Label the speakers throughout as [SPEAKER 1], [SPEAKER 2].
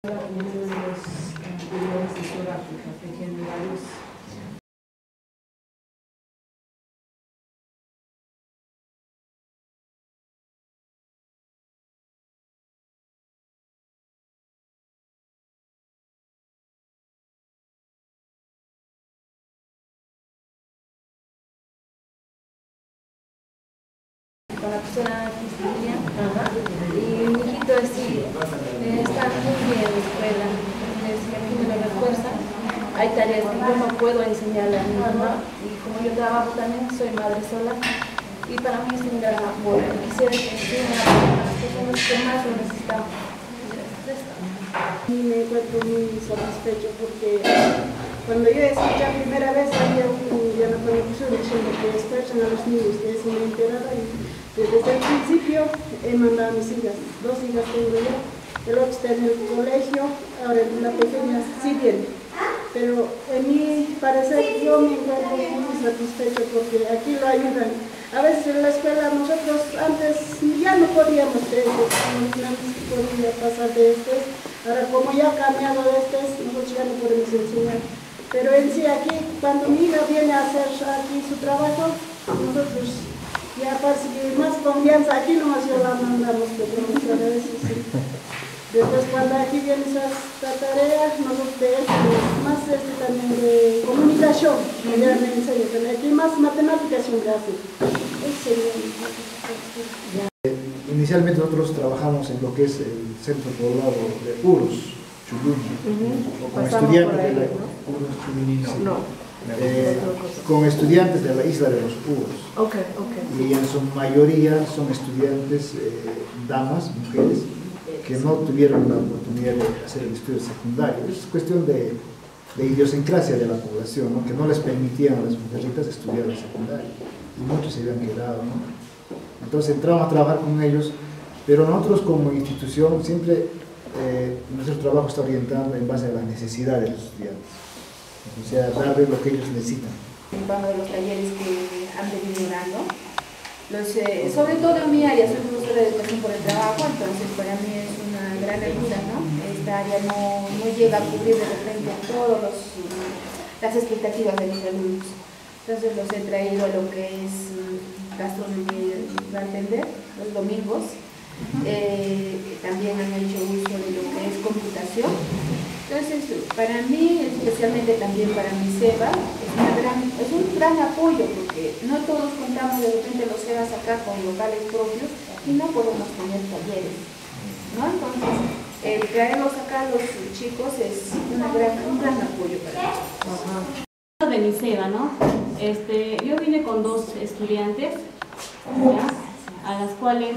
[SPEAKER 1] Los anteriores de Sudáfrica, tejiendo varios. Con la persona Cristinia, y mi hijito está muy bien en la escuela, me lo refuerzan. Hay tareas que yo no puedo enseñarle a mi mamá, y como yo trabajo también, soy madre sola, y para mí es un gran apoyo. Quisiera que estén a las personas que más lo necesitamos.
[SPEAKER 2] Y me encuentro muy satisfecho porque cuando yo escuché la primera vez había ya la producción diciendo que escuchan a los niños, que es una enterada, y desde el principio he mandado a mis hijas, 2 hijas tengo yo, el otro está en el colegio, ahora la pequeña sí viene, pero en mi parecer yo me encuentro muy satisfecho porque aquí lo ayudan. A veces en la escuela nosotros antes ya no podíamos no podía pasar de ahora como ya ha cambiado nosotros ya no podemos enseñar. Pero en sí aquí, cuando mi hija viene a hacer aquí su trabajo, nosotros ya parece que más confianza, aquí nomás yo la mandamos, pero muchas veces sí. Después cuando aquí viene esta tarea, nosotros más también de comunicación, ya me enseñan, aquí más matemáticas y geografía.
[SPEAKER 3] Inicialmente nosotros trabajamos en lo que es el centro poblado de Puros, Chuluni, con estudiantes de la Puros, Chuluni, con estudiantes de la isla de los Puros. Y en su mayoría son estudiantes, damas, mujeres, que no tuvieron la oportunidad de hacer el estudio secundario. Es cuestión de idiosincrasia de la población, ¿no? Que no les permitían a las mujercitas estudiar la secundaria. Y muchos se habían quedado, ¿no? Entonces entramos a trabajar con ellos, pero nosotros como institución siempre nuestro trabajo está orientado en base a las necesidades de los estudiantes, o sea, darles lo que ellos necesitan.
[SPEAKER 1] Uno de los talleres que han venido dando, sobre todo en mi área, soy profesora de educación por el trabajo, entonces para mí es una gran ayuda, ¿no? Esta área no llega a cubrir de repente todas las expectativas de los alumnos. Entonces los he traído a lo que es gastronomía y bartender los domingos. También han hecho uso de lo que es computación. Entonces, para mí, especialmente también para mi SEBA, es un gran apoyo porque no todos contamos de repente los SEBAs acá con locales propios y no podemos tener talleres, ¿no? Entonces, el traerlos acá a los chicos es un gran apoyo para nosotros.
[SPEAKER 4] De mi SEBA, ¿no? Yo vine con 2 estudiantes, ¿ya? A las cuales,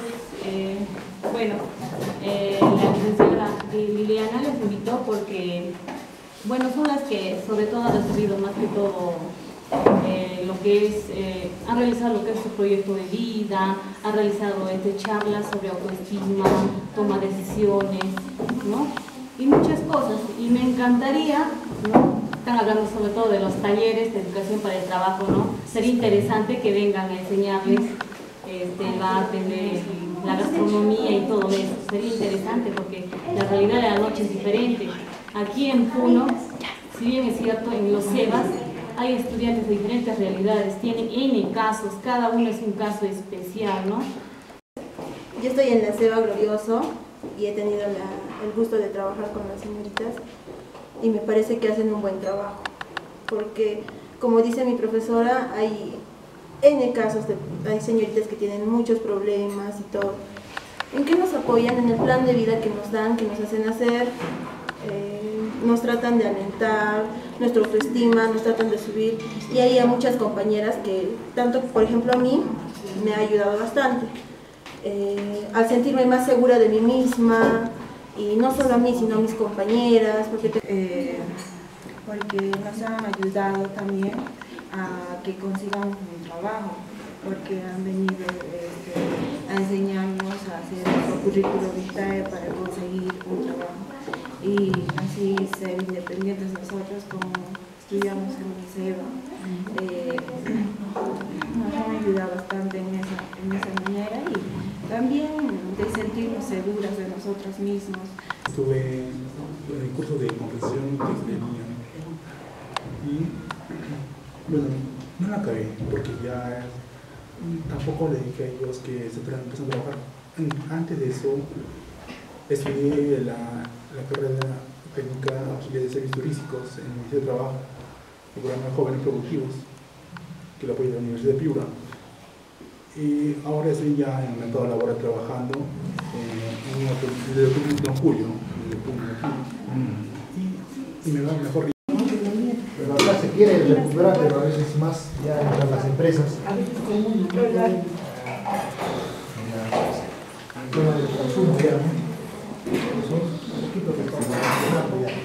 [SPEAKER 4] la licenciada Liliana les invitó porque, son las que sobre todo han recibido más que todo lo que es, han realizado lo que es su proyecto de vida, han realizado charlas sobre autoestima, toma de decisiones, ¿no? Y muchas cosas, y me encantaría, ¿no? Están hablando sobre todo de los talleres de educación para el trabajo, ¿no? Sería interesante que vengan a enseñarles el arte, la gastronomía y todo eso. Sería interesante porque la realidad de la noche es diferente. Aquí en Puno, si bien es cierto, en los SEBAs hay estudiantes de diferentes realidades, tienen N casos, cada uno es un caso especial, ¿no?
[SPEAKER 5] Yo estoy en la SEBA Glorioso y he tenido el gusto de trabajar con las señoritas y me parece que hacen un buen trabajo, porque como dice mi profesora, hay N casos, hay señoritas que tienen muchos problemas y todo. ¿En qué nos apoyan? En el plan de vida que nos dan, que nos hacen hacer, nos tratan de alentar, nuestra autoestima, nos tratan de subir, y hay a muchas compañeras que, tanto por ejemplo a mí, me ha ayudado bastante. Al sentirme más segura de mí misma, y no solo a mí, sino a mis compañeras,
[SPEAKER 6] porque nos han ayudado también a que consigamos un trabajo, porque han venido a enseñarnos a hacer nuestro currículo vitae para conseguir un trabajo y así ser independientes nosotros como estudiamos en el SEBA. Nos han ayudado bastante en esa manera y también de sentirnos seguras de nosotros mismos.
[SPEAKER 3] Estuve
[SPEAKER 7] curso de confección y textilería. Y bueno, no la acabé porque ya tampoco le dije a ellos que se fueran empezando a trabajar. Antes de eso, estudié la carrera técnica auxiliar de servicios turísticos en el Ministerio de Trabajo, el programa de Jóvenes Productivos, que lo apoya la Universidad de Piura. Y ahora estoy ya en el mercado laboral trabajando desde Don Julio, y me va mejor.
[SPEAKER 3] Pero acá se quiere recuperar, pero a veces más ya entran las empresas. El tema del consumo ya, ¿no? Son un poquito que estamos funcionando ya.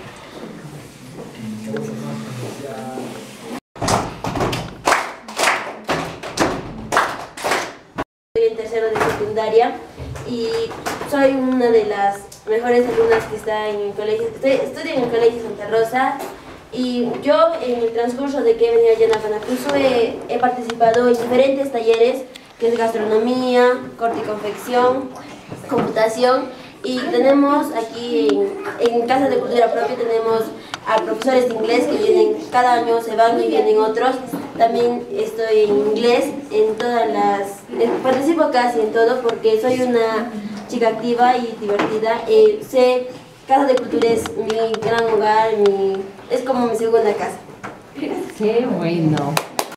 [SPEAKER 8] Estoy en tercero de secundaria y soy una de las mejores alumnas que está en el colegio. Estudio en el Colegio Santa Rosa y yo en el transcurso de que he venido allá a Panacuso he participado en diferentes talleres, que es gastronomía, corte y confección, computación. Y tenemos aquí en Casa de Cultura Propia tenemos a profesores de inglés que vienen cada año, se van y vienen otros. También estoy en inglés, en todas participo casi en todo porque soy una chica activa y divertida. Casa de Cultura es mi gran hogar, es como mi segunda casa.
[SPEAKER 9] Qué bueno.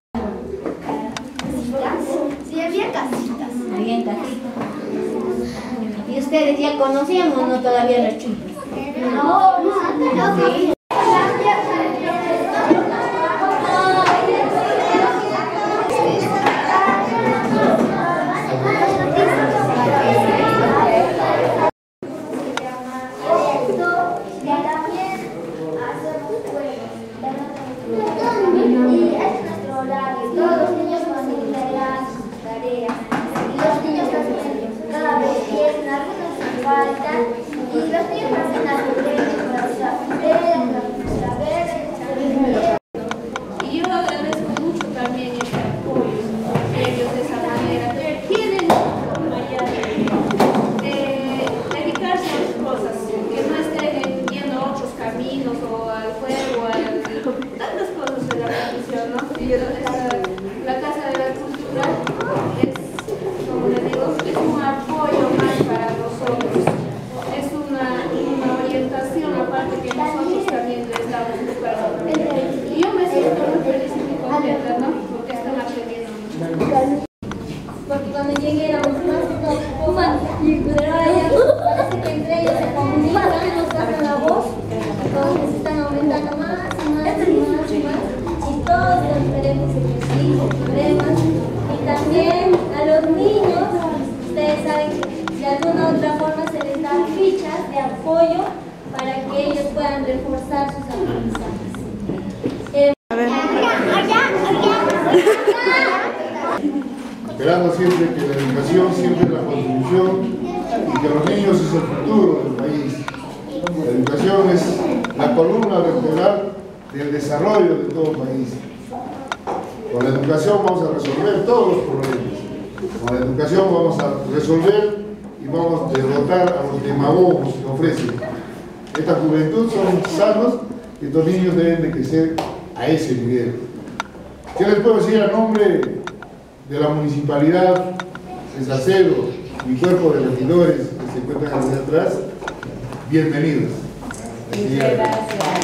[SPEAKER 10] Sí, había casitas. Había casitas. ¿Y ustedes ya conocían o no todavía los chicos? No. Sí.
[SPEAKER 1] Y yo agradezco mucho también este apoyo de ellos de esa manera, que tienen manera de dedicarse a otras cosas, que no estén yendo a otros caminos o al juego, tantas cosas de la religión, ¿no? Y la Casa de la Cultura es, como les digo, es un apoyo más para nosotros. Es una orientación aparte que nosotros también le estamos buscando. Y yo me siento muy feliz y muy contenta, ¿no? Porque están aprendiendo mucho.
[SPEAKER 10] Porque cuando llegué éramos más pero ahora ya parece que entre ellos se comunican, nos pasan la voz, entonces se están aumentando más y más y más y más. Y todos los tenemos problemas. Y también a los niños, ustedes saben que de alguna u otra forma se les da fichas de apoyo para que ellos puedan reforzar sus aprendizajes.
[SPEAKER 3] Esperando siempre que la educación siempre es la contribución y que los niños es el futuro del país. La educación es la columna vertebral del desarrollo de todo el país. Con la educación vamos a resolver todos los problemas. Con la educación vamos a resolver y vamos a derrotar a los demagogos que ofrecen. Esta juventud son sanos y estos niños deben de crecer a ese nivel. ¿Qué les puedo decir a nombre de la Municipalidad de Salcedo, mi cuerpo de regidores que se encuentran allá atrás? Bienvenidos.
[SPEAKER 9] Muchas gracias.